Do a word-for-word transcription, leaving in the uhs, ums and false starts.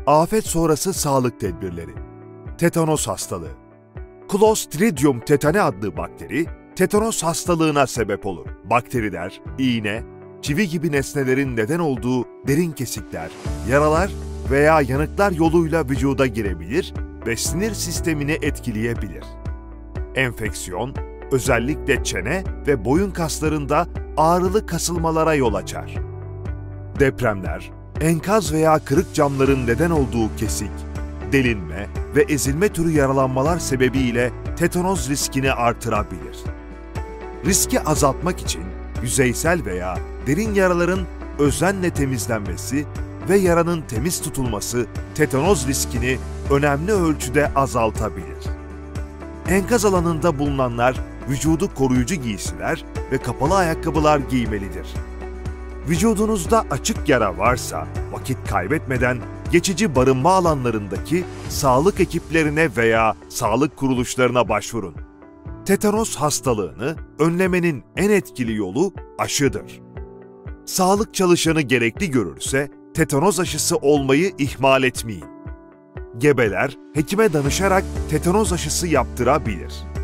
Afet sonrası sağlık tedbirleri. Tetanos hastalığı. Clostridium tetani adlı bakteri, tetanos hastalığına sebep olur. Bakteriler, iğne, çivi gibi nesnelerin neden olduğu derin kesikler, yaralar veya yanıklar yoluyla vücuda girebilir ve sinir sistemini etkileyebilir. Enfeksiyon, özellikle çene ve boyun kaslarında ağrılı kasılmalara yol açar. Depremler, enkaz veya kırık camların neden olduğu kesik, delinme ve ezilme türü yaralanmalar sebebiyle tetanoz riskini artırabilir. Riski azaltmak için yüzeysel veya derin yaraların özenle temizlenmesi ve yaranın temiz tutulması tetanoz riskini önemli ölçüde azaltabilir. Enkaz alanında bulunanlar vücudu koruyucu giysiler ve kapalı ayakkabılar giymelidir. Vücudunuzda açık yara varsa vakit kaybetmeden geçici barınma alanlarındaki sağlık ekiplerine veya sağlık kuruluşlarına başvurun. Tetanos hastalığını önlemenin en etkili yolu aşıdır. Sağlık çalışanı gerekli görürse tetanoz aşısı olmayı ihmal etmeyin. Gebeler hekime danışarak tetanoz aşısı yaptırabilir.